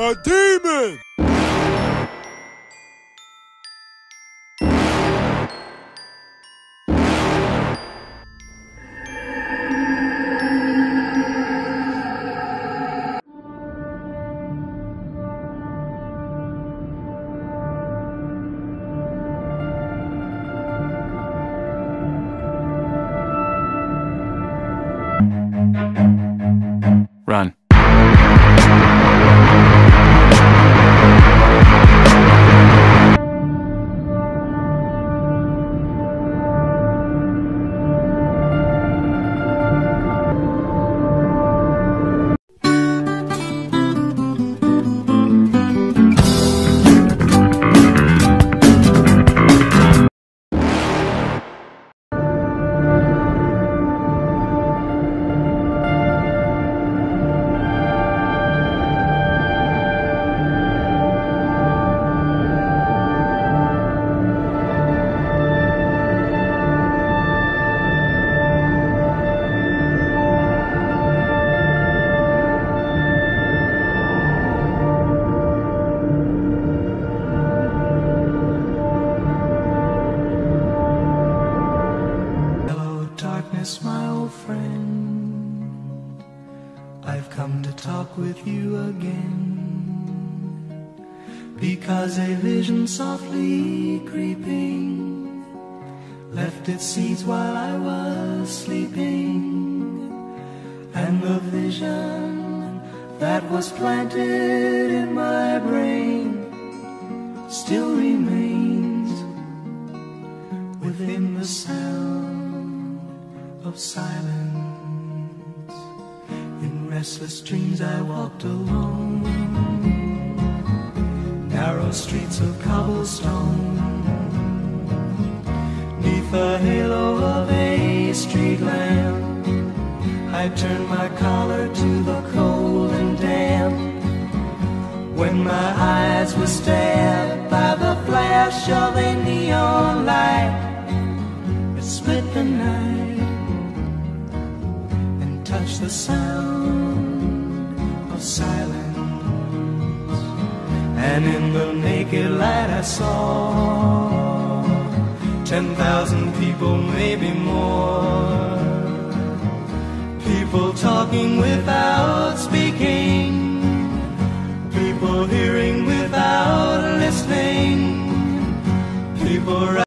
A demon! Run. Darkness, my old friend, I've come to talk with you again, because a vision softly creeping left its seeds while I was sleeping, and the vision that was planted in my brain still remains within the sound of silence. In restless dreams I walked alone, narrow streets of cobblestone, neath the halo of a street lamp. I turned my collar to the cold and damp, when my eyes were stabbed by the flash of a neon light. It split the night, touch the sound of silence, and in the naked light I saw 10,000 people, maybe more, people talking without speaking, people hearing without listening, people